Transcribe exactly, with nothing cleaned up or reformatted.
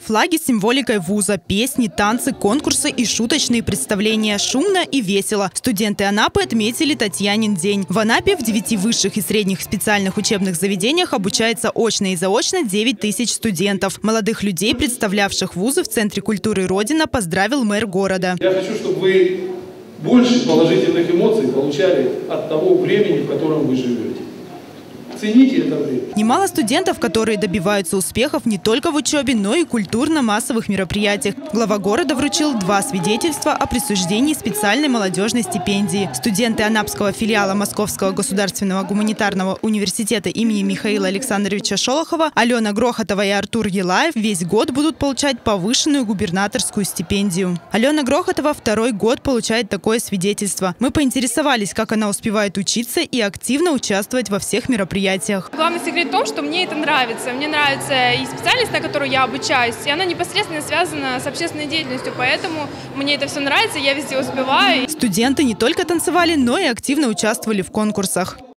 Флаги с символикой вуза, песни, танцы, конкурсы и шуточные представления. Шумно и весело. Студенты Анапы отметили Татьянин день. В Анапе в девяти высших и средних специальных учебных заведениях обучается очно и заочно девять тысяч студентов. Молодых людей, представлявших вузы в Центре культуры Родина, поздравил мэр города. Я хочу, чтобы вы больше положительных эмоций получали от того времени, в котором вы живете. Цените это время. Немало студентов, которые добиваются успехов не только в учебе, но и культурно-массовых мероприятиях. Глава города вручил два свидетельства о присуждении специальной молодежной стипендии. Студенты Анапского филиала Московского государственного гуманитарного университета имени Михаила Александровича Шолохова, Алена Грохотова и Артур Елаев весь год будут получать повышенную губернаторскую стипендию. Алена Грохотова второй год получает такое свидетельство. Мы поинтересовались, как она успевает учиться и активно участвовать во всех мероприятиях. Главный секрет в том, что мне это нравится. Мне нравится и специальность, на которую я обучаюсь, и она непосредственно связана с общественной деятельностью, поэтому мне это все нравится, я везде успеваю. Студенты не только танцевали, но и активно участвовали в конкурсах.